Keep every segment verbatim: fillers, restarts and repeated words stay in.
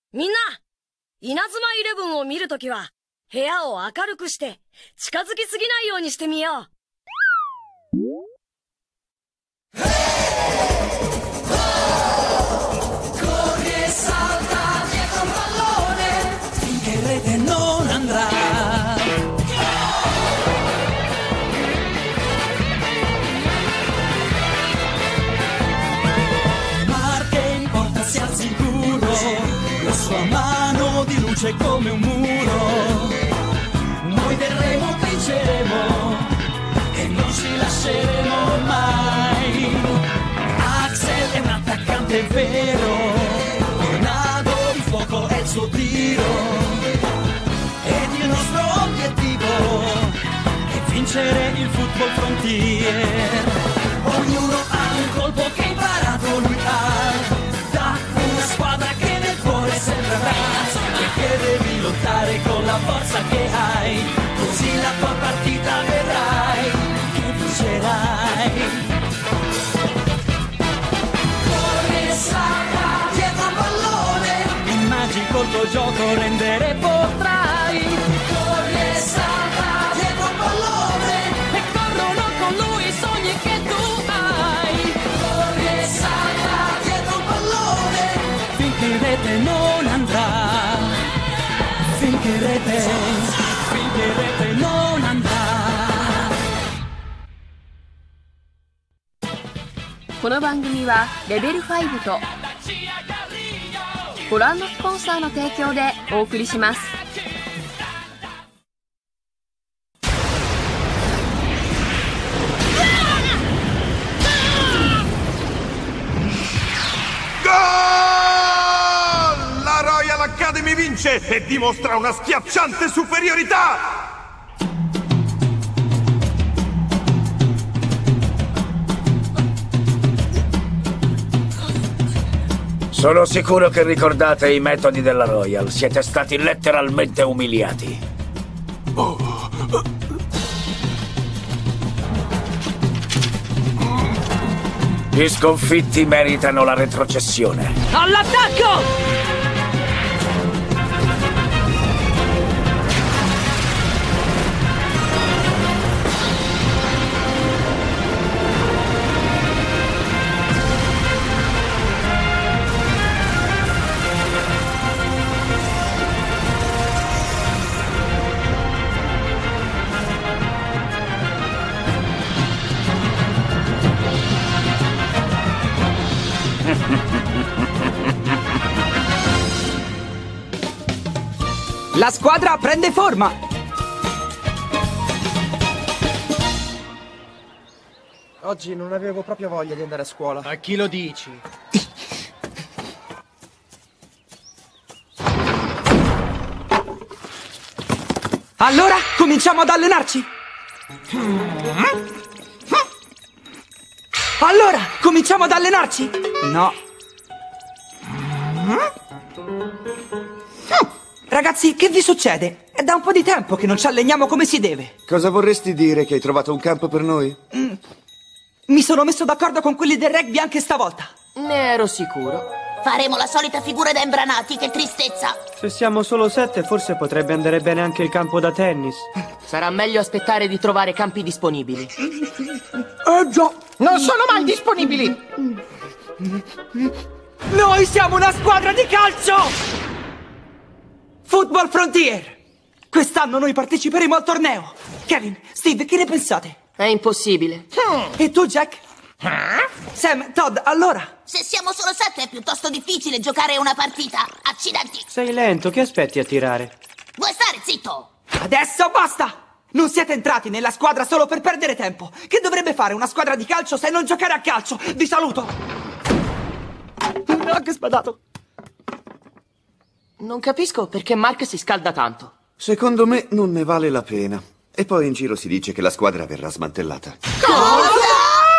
みんな、稲妻イレブンを見るときは、部屋を明るくして、近づきすぎないようにしてみよう。 Sua mano di luce come un muro, noi verremo, vinceremo e non ci lasceremo mai. Axel è un attaccante vero, tornado di fuoco è il suo tiro, ed il nostro obiettivo è vincere il Football Frontier. Ognuno ha un colpo che ha imparato, lui ha da una squadra che sempre avrà, perché devi lottare con la forza che hai, così la tua partita vedrai che vincerai. Corri e salta dietro al pallone, il magico tuo gioco rendere potrai. Corri e salta dietro al pallone, e corrono con lui i sogni che tu hai. Corri e salta dietro al pallone, finché rete non andrà, finché rete, finché rete non andrà. この番組はレベルファイブとご覧のスポンサーの提供でお送りします。 L'Academy vince e dimostra una schiacciante superiorità! Sono sicuro che ricordate i metodi della Royal. Siete stati letteralmente umiliati. Gli sconfitti meritano la retrocessione. All'attacco! La squadra prende forma! Oggi non avevo proprio voglia di andare a scuola. A chi lo dici? Allora, cominciamo ad allenarci! Allora, cominciamo ad allenarci? No. Ragazzi, che vi succede? È da un po' di tempo che non ci alleniamo come si deve. Cosa vorresti dire? Che hai trovato un campo per noi? Mm. Mi sono messo d'accordo con quelli del rugby anche stavolta. Ne ero sicuro. Faremo la solita figura da imbranati, che tristezza. Se siamo solo sette, forse potrebbe andare bene anche il campo da tennis. Sarà meglio aspettare di trovare campi disponibili. Eh già. Non sono mai disponibili. Noi siamo una squadra di calcio! Football Frontier! Quest'anno noi parteciperemo al torneo! Kevin, Steve, che ne pensate? È impossibile. E tu, Jack? Sam, Todd, allora? Se siamo solo sette è piuttosto difficile giocare una partita. Accidenti! Sei lento, che aspetti a tirare? Vuoi stare zitto? Adesso basta! Non siete entrati nella squadra solo per perdere tempo! Che dovrebbe fare una squadra di calcio se non giocare a calcio? Vi saluto! No, che spadato! Non capisco perché Mark si scalda tanto. Secondo me non ne vale la pena. E poi in giro si dice che la squadra verrà smantellata. Cosa?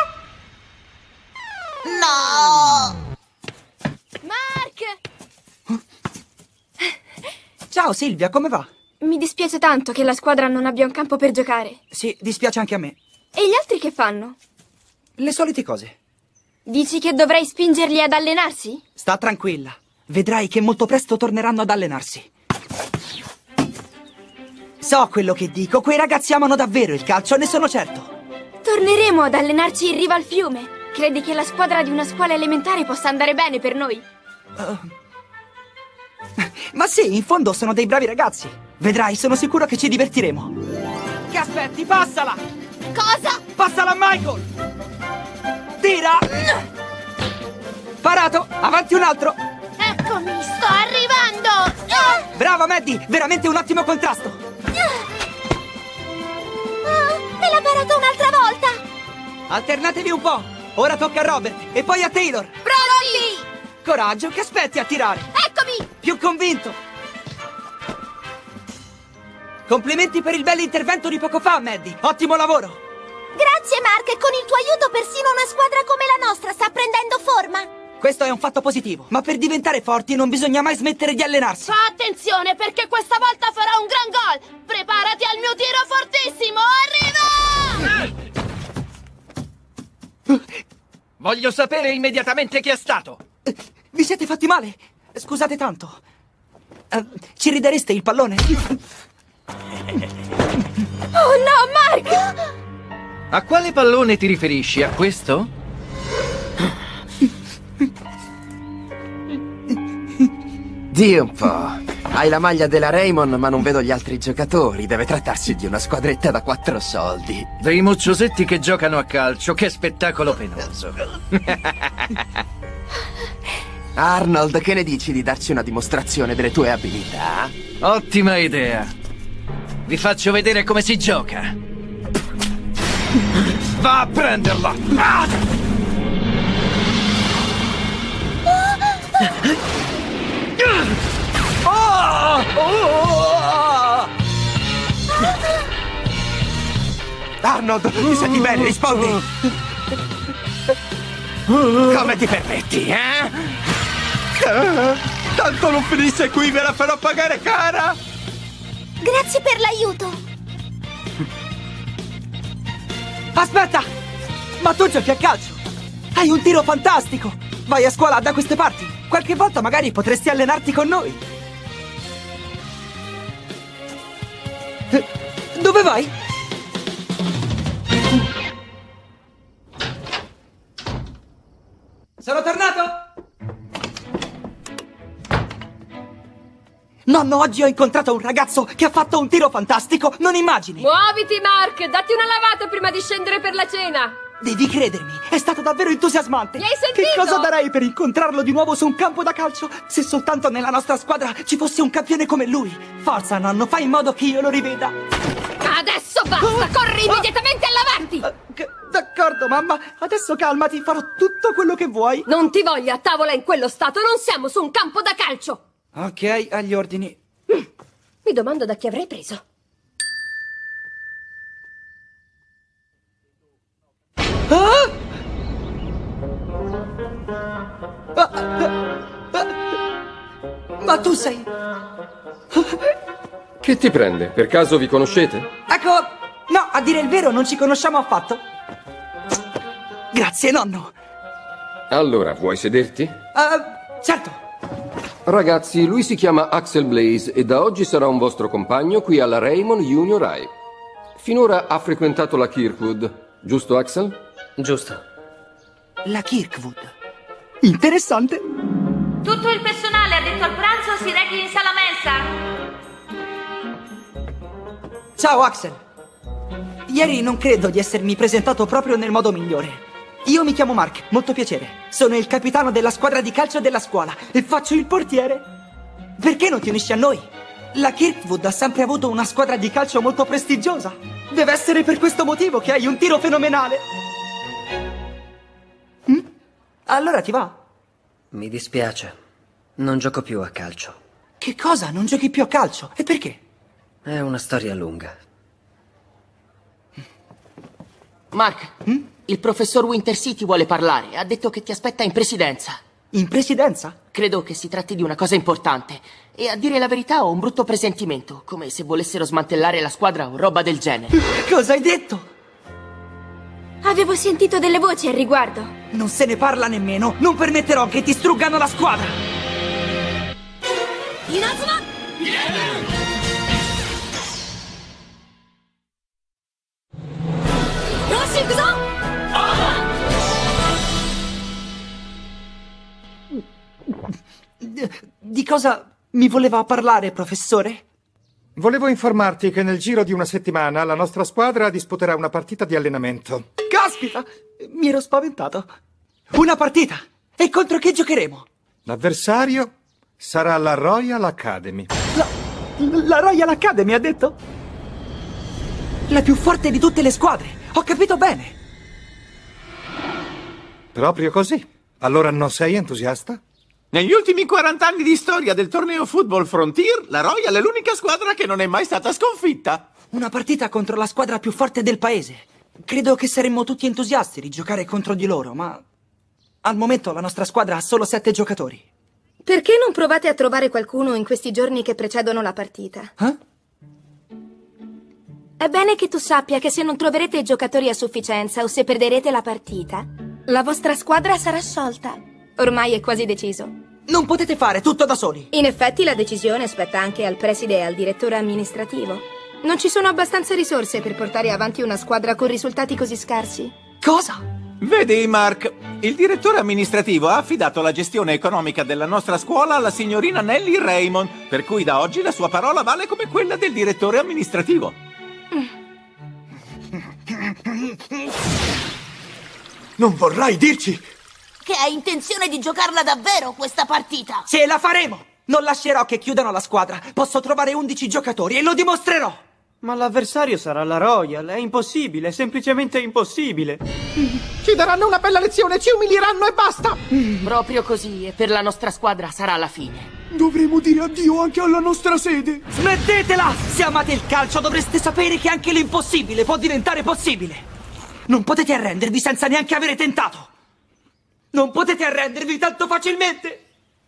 No! Mark! Ciao Silvia, come va? Mi dispiace tanto che la squadra non abbia un campo per giocare. Sì, dispiace anche a me. E gli altri che fanno? Le solite cose. Dici che dovrei spingerli ad allenarsi? Sta tranquilla. Vedrai che molto presto torneranno ad allenarsi. So quello che dico, quei ragazzi amano davvero il calcio, ne sono certo. Torneremo ad allenarci in riva al fiume. Credi che la squadra di una scuola elementare possa andare bene per noi? Uh, ma sì, in fondo sono dei bravi ragazzi. Vedrai, sono sicuro che ci divertiremo. Che aspetti, passala! Cosa? Passala a Michael! Tira! Parato, avanti un altro! Eccomi, sto arrivando! Brava Maddie, veramente un ottimo contrasto! Me l'ha parato un'altra volta! Alternatevi un po'! Ora tocca a Robert e poi a Taylor! Pronti! Coraggio, che aspetti a tirare? Eccomi! Più convinto! Complimenti per il bell'intervento di poco fa, Maddie! Ottimo lavoro! Grazie, Mark! E con il tuo aiuto persino una squadra come la nostra sta prendendo forma! Questo è un fatto positivo, ma per diventare forti non bisogna mai smettere di allenarsi. Fa attenzione, perché questa volta farò un gran gol! Preparati al mio tiro fortissimo! Arriva! Voglio sapere immediatamente chi è stato. Uh, vi siete fatti male? Scusate tanto. Uh, ci ridareste il pallone? Oh no, Mark! A quale pallone ti riferisci? A questo? Dì un po'. Hai la maglia della Raymond, ma non vedo gli altri giocatori. Deve trattarsi di una squadretta da quattro soldi. Dei mocciosetti che giocano a calcio. Che spettacolo penoso. Arnold, che ne dici di darci una dimostrazione delle tue abilità? Ottima idea. Vi faccio vedere come si gioca. Va a prenderla! Ah! Oh! Oh! Arnold, ti senti bene? Rispondi! Come ti permetti, eh? Tanto non finisse qui, me la farò pagare cara! Grazie per l'aiuto! Aspetta! Ma tu giochi a calcio! Hai un tiro fantastico! Vai a scuola da queste parti! Qualche volta magari potresti allenarti con noi! Dove vai? Sono tornato! Nonno, oggi ho incontrato un ragazzo che ha fatto un tiro fantastico, non immagini! Muoviti, Mark! Datti una lavata prima di scendere per la cena! Devi credermi, è stato davvero entusiasmante! Mi hai sentito? Che cosa darei per incontrarlo di nuovo su un campo da calcio? Se soltanto nella nostra squadra ci fosse un campione come lui! Forza, nonno, fai in modo che io lo riveda! Adesso basta! Corri immediatamente all'avanti! D'accordo, mamma. Adesso calmati, farò tutto quello che vuoi. Non ti voglio a tavola in quello stato, non siamo su un campo da calcio! Ok, agli ordini. Mm. Mi domando da chi avrei preso. Ah! Ah, ah, ah. Ma tu sei... Che ti prende? Per caso vi conoscete? Ecco, no, a dire il vero non ci conosciamo affatto. Grazie, nonno. Allora, vuoi sederti? Uh, certo. Ragazzi, lui si chiama Axel Blaze e da oggi sarà un vostro compagno qui alla Raymond Junior High. Finora ha frequentato la Kirkwood, giusto Axel? Giusto. La Kirkwood. Interessante. Tutto il personale addetto al pranzo si rechi in sala mensa. Ciao, Axel. Ieri non credo di essermi presentato proprio nel modo migliore. Io mi chiamo Mark, molto piacere. Sono il capitano della squadra di calcio della scuola e faccio il portiere. Perché non ti unisci a noi? La Kirkwood ha sempre avuto una squadra di calcio molto prestigiosa. Deve essere per questo motivo che hai un tiro fenomenale. Hm? Allora ti va? Mi dispiace. Non gioco più a calcio. Che cosa? Non giochi più a calcio? E perché? È una storia lunga. Mark, hm? Il professor Wintercity vuole parlare. Ha detto che ti aspetta in presidenza. In presidenza? Credo che si tratti di una cosa importante. E a dire la verità ho un brutto presentimento. Come se volessero smantellare la squadra o roba del genere. Cosa hai detto? Avevo sentito delle voci al riguardo. Non se ne parla nemmeno. Non permetterò che ti struggano la squadra. Inazuma! Yoshi, ikuzo! Di cosa mi voleva parlare, professore? Volevo informarti che nel giro di una settimana la nostra squadra disputerà una partita di allenamento. Caspita! Mi ero spaventato. Una partita! E contro chi giocheremo? L'avversario sarà la Royal Academy. La, la Royal Academy, ha detto? La più forte di tutte le squadre. Ho capito bene. Proprio così. Allora non sei entusiasta? Negli ultimi quaranta anni di storia del torneo Football Frontier, la Royal è l'unica squadra che non è mai stata sconfitta. Una partita contro la squadra più forte del paese. Credo che saremmo tutti entusiasti di giocare contro di loro, ma al momento la nostra squadra ha solo sette giocatori. Perché non provate a trovare qualcuno in questi giorni che precedono la partita? Eh? È bene che tu sappia che se non troverete i giocatori a sufficienza o se perderete la partita, la vostra squadra sarà sciolta. Ormai è quasi deciso. Non potete fare tutto da soli. In effetti la decisione spetta anche al preside e al direttore amministrativo. Non ci sono abbastanza risorse per portare avanti una squadra con risultati così scarsi. Cosa? Vedi, Mark, il direttore amministrativo ha affidato la gestione economica della nostra scuola alla signorina Nelly Raymond, per cui da oggi la sua parola vale come quella del direttore amministrativo. Non vorrai dirci che hai intenzione di giocarla davvero questa partita? Ce la faremo! Non lascerò che chiudano la squadra. Posso trovare undici giocatori e lo dimostrerò! Ma l'avversario sarà la Royal. È impossibile, è semplicemente impossibile. Ci daranno una bella lezione, ci umilieranno e basta! Proprio così, e per la nostra squadra sarà la fine. Dovremo dire addio anche alla nostra sede. Smettetela! Se amate il calcio dovreste sapere che anche l'impossibile può diventare possibile. Non potete arrendervi senza neanche avere tentato. Non potete arrendervi tanto facilmente!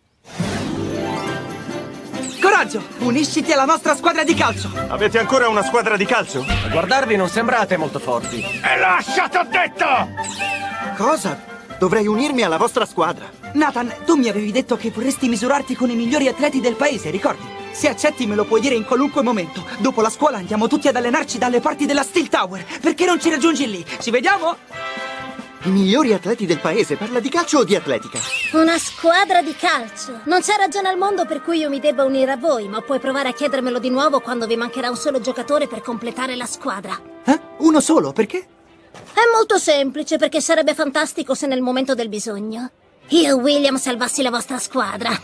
Coraggio! Unisciti alla nostra squadra di calcio! Avete ancora una squadra di calcio? A guardarvi non sembrate molto forti. E lasciate, ho detto! Cosa? Dovrei unirmi alla vostra squadra. Nathan, tu mi avevi detto che vorresti misurarti con i migliori atleti del paese, ricordi? Se accetti me lo puoi dire in qualunque momento. Dopo la scuola andiamo tutti ad allenarci dalle parti della Steel Tower. Perché non ci raggiungi lì? Ci vediamo? I migliori atleti del paese, parla di calcio o di atletica? Una squadra di calcio. Non c'è ragione al mondo per cui io mi debba unire a voi, ma puoi provare a chiedermelo di nuovo quando vi mancherà un solo giocatore per completare la squadra. Eh? Uno solo? Perché? È molto semplice, perché sarebbe fantastico se nel momento del bisogno io e William salvassi la vostra squadra.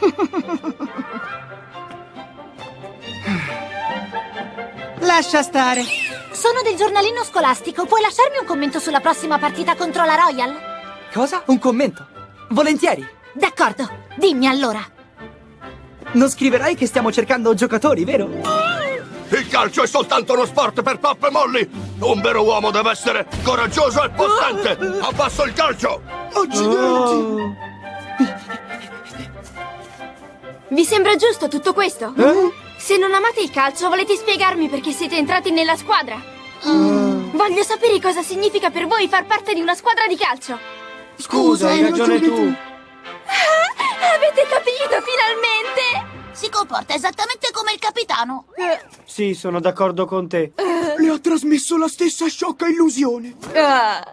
Lascia stare. Sono del giornalino scolastico. Puoi lasciarmi un commento sulla prossima partita contro la Royal? Cosa? Un commento? Volentieri. D'accordo. Dimmi allora. Non scriverai che stiamo cercando giocatori, vero? Il calcio è soltanto uno sport per Pop e Molly. Un vero uomo deve essere coraggioso e possente. Abbasso il calcio. Accidenti. Oh. Vi sembra giusto tutto questo? Eh? Se non amate il calcio, volete spiegarmi perché siete entrati nella squadra? Mm. Voglio sapere cosa significa per voi far parte di una squadra di calcio. Scusa, hai ragione tu. Ah, avete capito, finalmente! Si comporta esattamente come il capitano. Eh, sì, sono d'accordo con te. Uh. Le ha trasmesso la stessa sciocca illusione. Ah.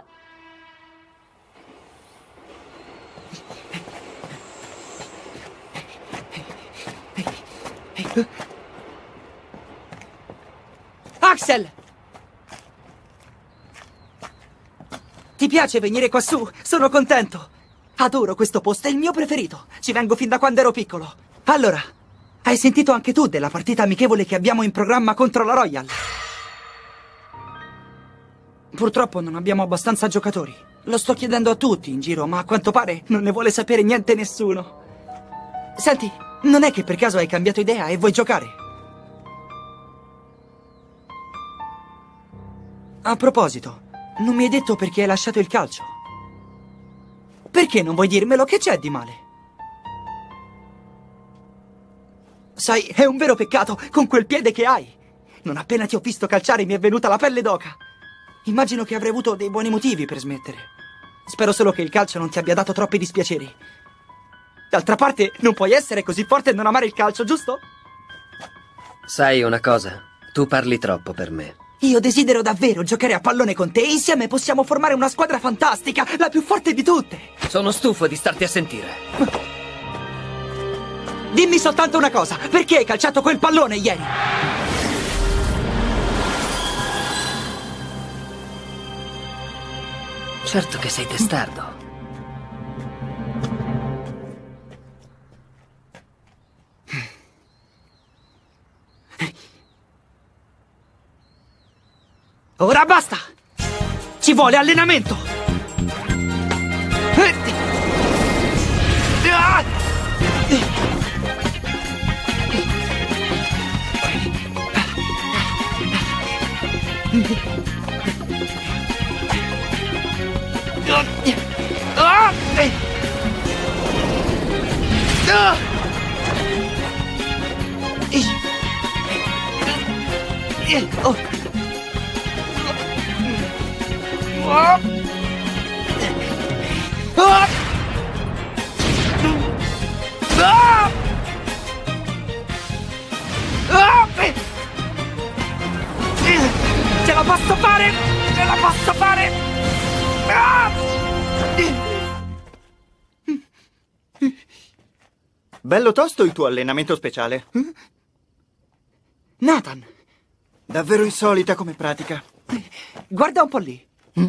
Axel! Ti piace venire quassù? Sono contento. Adoro questo posto, è il mio preferito. Ci vengo fin da quando ero piccolo. Allora, hai sentito anche tu della partita amichevole che abbiamo in programma contro la Royal? Purtroppo non abbiamo abbastanza giocatori. Lo sto chiedendo a tutti in giro, ma a quanto pare non ne vuole sapere niente nessuno. Senti, non è che per caso hai cambiato idea e vuoi giocare? A proposito, non mi hai detto perché hai lasciato il calcio. Perché non vuoi dirmelo? Che c'è di male? Sai, è un vero peccato con quel piede che hai. Non appena ti ho visto calciare mi è venuta la pelle d'oca. Immagino che avrei avuto dei buoni motivi per smettere. Spero solo che il calcio non ti abbia dato troppi dispiaceri. D'altra parte, non puoi essere così forte e non amare il calcio, giusto? Sai una cosa? Tu parli troppo per me. Io desidero davvero giocare a pallone con te e insieme possiamo formare una squadra fantastica, la più forte di tutte. Sono stufo di starti a sentire. Dimmi soltanto una cosa, perché hai calciato quel pallone ieri? Certo che sei testardo. Ora basta! Ci vuole allenamento! Oh. Ah! Ah! Ah! Ah! Ce la posso fare! Ce la posso fare! Ah! Bello tosto il tuo allenamento speciale. Nathan! Davvero insolita come pratica. Guarda un po' lì.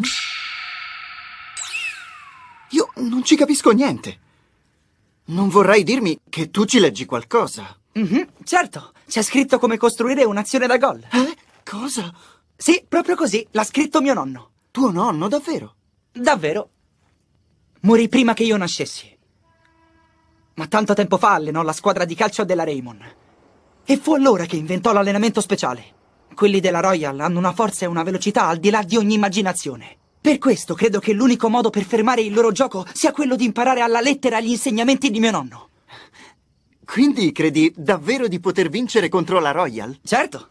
Io non ci capisco niente. Non vorrai dirmi che tu ci leggi qualcosa? Mm-hmm, certo, c'è scritto come costruire un'azione da gol. Eh? Cosa? Sì, proprio così, l'ha scritto mio nonno. Tuo nonno, davvero? Davvero. Morì prima che io nascessi. Ma tanto tempo fa allenò la squadra di calcio della Raymond. E fu allora che inventò l'allenamento speciale. Quelli della Royal hanno una forza e una velocità al di là di ogni immaginazione. Per questo credo che l'unico modo per fermare il loro gioco sia quello di imparare alla lettera gli insegnamenti di mio nonno. Quindi credi davvero di poter vincere contro la Royal? Certo.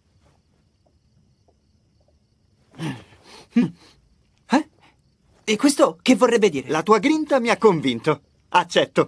Eh? E questo che vorrebbe dire? La tua grinta mi ha convinto. Accetto.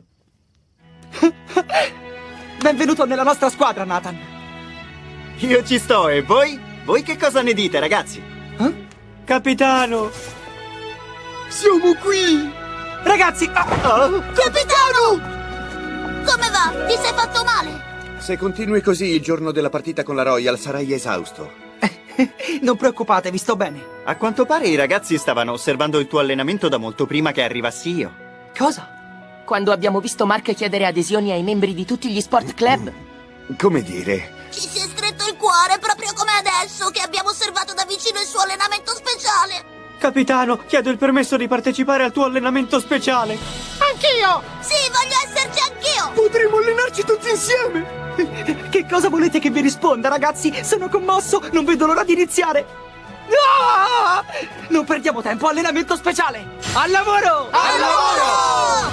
Benvenuto nella nostra squadra, Nathan. Io ci sto, e voi? Voi che cosa ne dite, ragazzi? Eh? Capitano! Siamo qui! Ragazzi! Ah, oh. Capitano! Come va? Ti sei fatto male? Se continui così, il giorno della partita con la Royal sarai esausto. Non preoccupatevi, sto bene. A quanto pare i ragazzi stavano osservando il tuo allenamento da molto prima che arrivassi io. Cosa? Quando abbiamo visto Mark chiedere adesioni ai membri di tutti gli sport club. Come dire? Ci si è stretto il cuore proprio come adesso che abbiamo osservato da vicino il suo allenamento speciale. Capitano, chiedo il permesso di partecipare al tuo allenamento speciale. Anch'io! Sì, voglio esserci anch'io! Potremmo allenarci tutti insieme! Che cosa volete che vi risponda, ragazzi? Sono commosso, non vedo l'ora di iniziare! Ah! Non perdiamo tempo, allenamento speciale! Al lavoro! Al lavoro!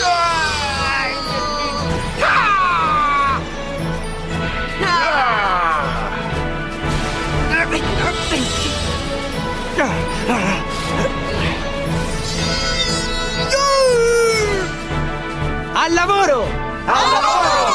Al lavoro! Al lavoro!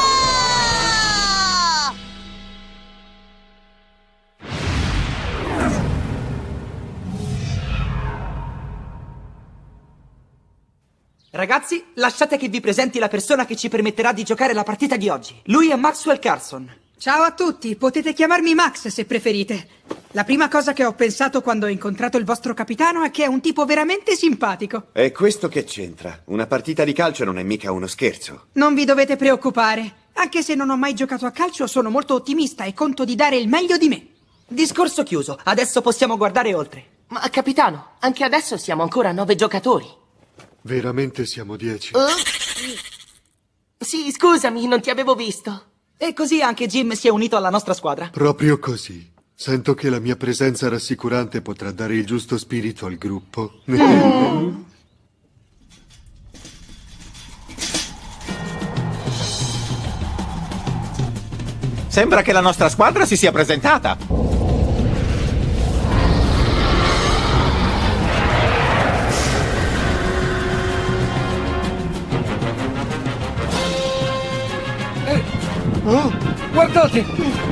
Ragazzi, lasciate che vi presenti la persona che ci permetterà di giocare la partita di oggi. Lui è Maxwell Carson. Ciao a tutti, potete chiamarmi Max se preferite. La prima cosa che ho pensato quando ho incontrato il vostro capitano è che è un tipo veramente simpatico. E questo che c'entra? Una partita di calcio non è mica uno scherzo. Non vi dovete preoccupare. Anche se non ho mai giocato a calcio, sono molto ottimista e conto di dare il meglio di me. Discorso chiuso, adesso possiamo guardare oltre. Ma capitano, anche adesso siamo ancora nove giocatori. Veramente siamo dieci. Oh? Sì, scusami, non ti avevo visto. E così anche Jim si è unito alla nostra squadra. Proprio così. Sento che la mia presenza rassicurante potrà dare il giusto spirito al gruppo. Mm. Sembra che la nostra squadra si sia presentata. Guardate!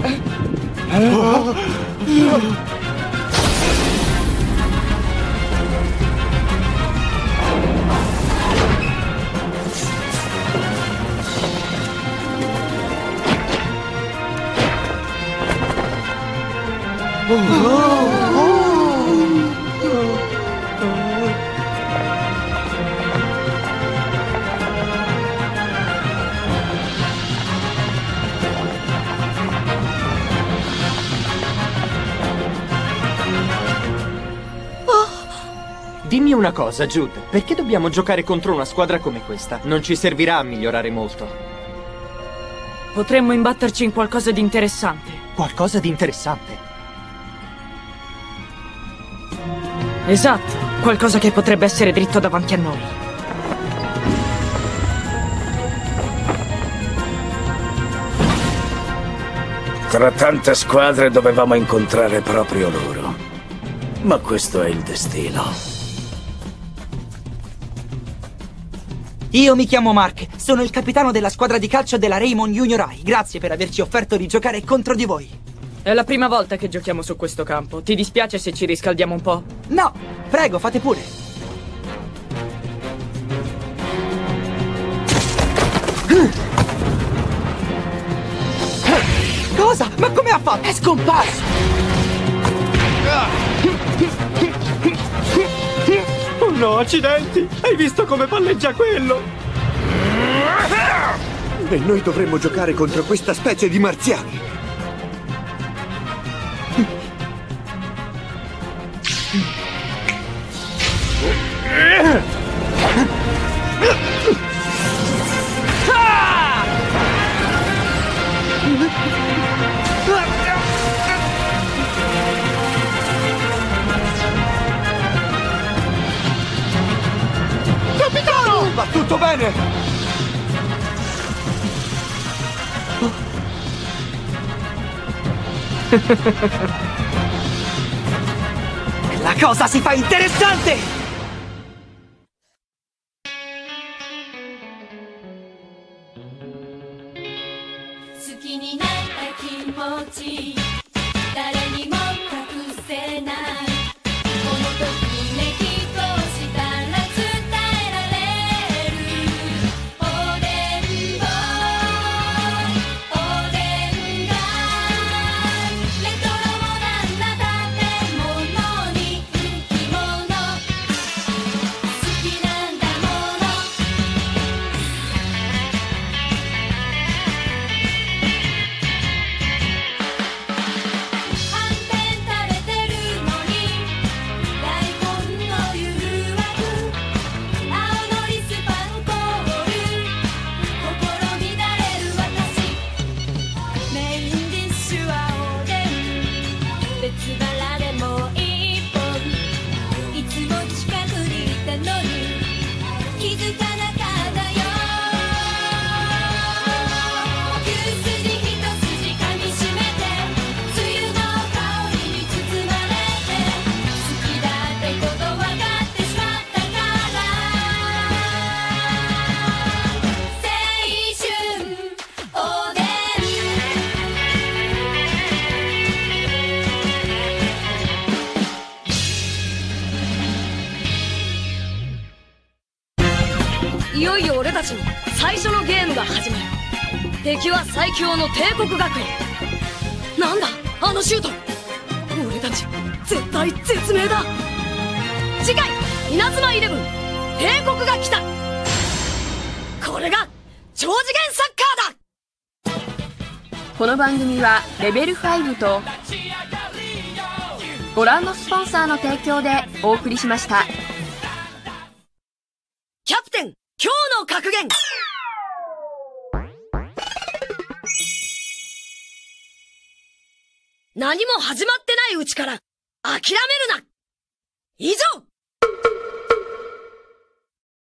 Dimmi una cosa, Jude. Perché dobbiamo giocare contro una squadra come questa? Non ci servirà a migliorare molto. Potremmo imbatterci in qualcosa di interessante. Qualcosa di interessante? Esatto, qualcosa che potrebbe essere dritto davanti a noi. Tra tante squadre dovevamo incontrare proprio loro. Ma questo è il destino. Io mi chiamo Mark, sono il capitano della squadra di calcio della Raymond Junior High. Grazie per averci offerto di giocare contro di voi. È la prima volta che giochiamo su questo campo. Ti dispiace se ci riscaldiamo un po'? No, prego, fate pure. Cosa? Ma come ha fatto? È scomparso! Oh no, accidenti! Hai visto come palleggia quello? E noi dovremmo giocare contro questa specie di marziani. Capitano! Va tutto bene! La cosa si fa interessante! いよいよ俺たちの最初のゲームが始まる。敵は最強の帝国学園。なんだあのシュート。俺たち絶対絶命だ。次回稲妻イレブン帝国が来た。これが超次元サッカーだ。 この番組はレベルごとご覧のスポンサーの提供でお送りしました。 キャプテン今日の格言。何も始まってないうちから諦めるな。以上。